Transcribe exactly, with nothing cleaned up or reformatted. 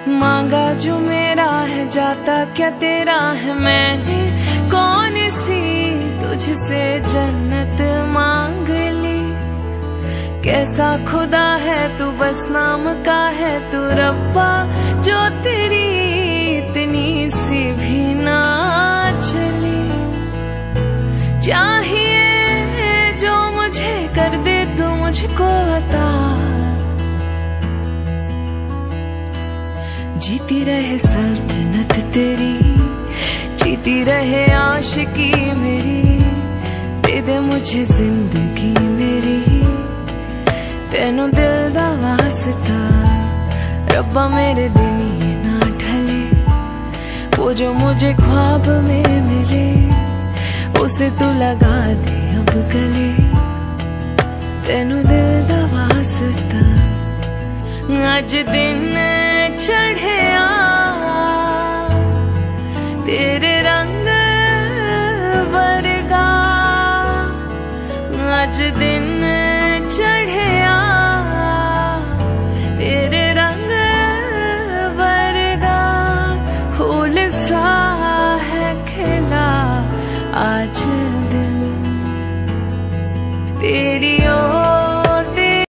मांगा जो मेरा है जाता क्या तेरा है, मैंने कौन सी तुझसे जन्नत मांग ली। कैसा खुदा है तू बस नाम का है तू रब्बा, जो तेरी इतनी सी भी ना चली। चाहिए जो मुझे कर दे तू मुझको अता, जीती रहे सल्तनत तेरी, जीती रहे आशिकी मेरी। दे दे मुझे जिंदगी मेरी, तेनू दिल दा वास्ता रब्बा मेरे दिन ये ना ढले। वो जो मुझे ख्वाब में मिले उसे तू लगा दे अब गले। तेनू दिल दा वास्ता अज दिन चढ़िया तेरे रंग वर्गा, अज दिन चढ़